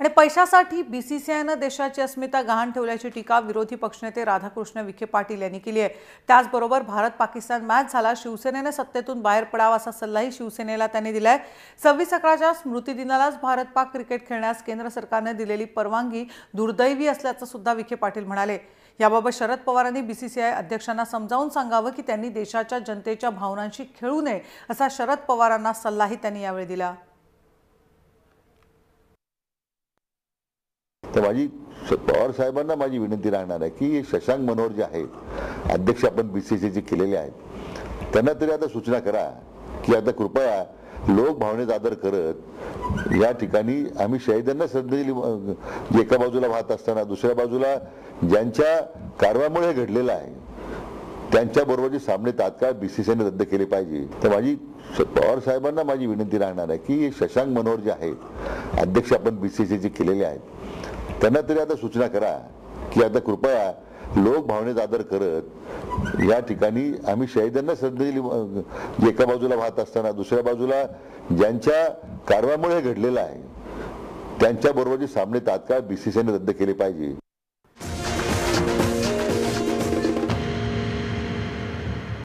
आणि पैशासाठी बीसीसीआयनं देशाची अस्मिता गहाण ठेवल्याची टीका विरोधी पक्षनेते राधाकृष्ण विखे पाटील यांनी केली आहे। त्याचबरोबर भारत पाकिस्तान मॅच झाला, शिवसेनेने सत्तेतून बाहेर पडावा असा सल्लाही शिवसेनेला त्यांनी दिलाय। 26/11च्या स्मृतिदिनालाच भारत पाक क्रिकेट खेळण्यास केंद्र सरकारने दिलेली परवानगी दुर्दैवी असल्याचं सुद्धा विखे पाटील म्हणाले। याबाबत शरद पवारांनी बीसीसीआय अध्यक्षांना समजावून सांगावं की त्यांनी देशाच्या जनतेच्या भावनांशी खेळू नये असा शरद पवारांना सल्लाही त्यांनी यावेळी दिला। तर माझी पवार साहेबांना माझी विनंती राहणार आहे की शशांक मनोहर जे आहेत अध्यक्ष आपण बीसीसीचे केलेले आहेत त्यांना तरी आता सूचना करा की आता कृपया लोक भावनेचा आदर करत या ठिकाणी आम्ही शहीदांना श्रद्धांजली एका बाजूला वाहत असताना दुसऱ्या बाजूला ज्यांच्या कारवामुळे घडलेलं आहे त्यांच्याबरोबरचे सामने तात्काळ बीसीसीआयने रद्द केले पाहिजे। तर माझी पवार साहेबांना माझी विनंती राहणार आहे की शशांक मनोहर जे आहेत अध्यक्ष आपण बीसीसीचे केलेले आहेत त्यांना तरी आता सूचना करा की आता कृपया लोक भावनेचा आदर करत या ठिकाणी आम्ही शहीदांना श्रद्धांजली एका बाजूला वाहत असताना दुसऱ्या बाजूला ज्यांच्या कारवामुळे घडलेलं आहे त्यांच्याबरोबरचे सामने तात्काळ बीसीसीआयने रद्द केले पाहिजे।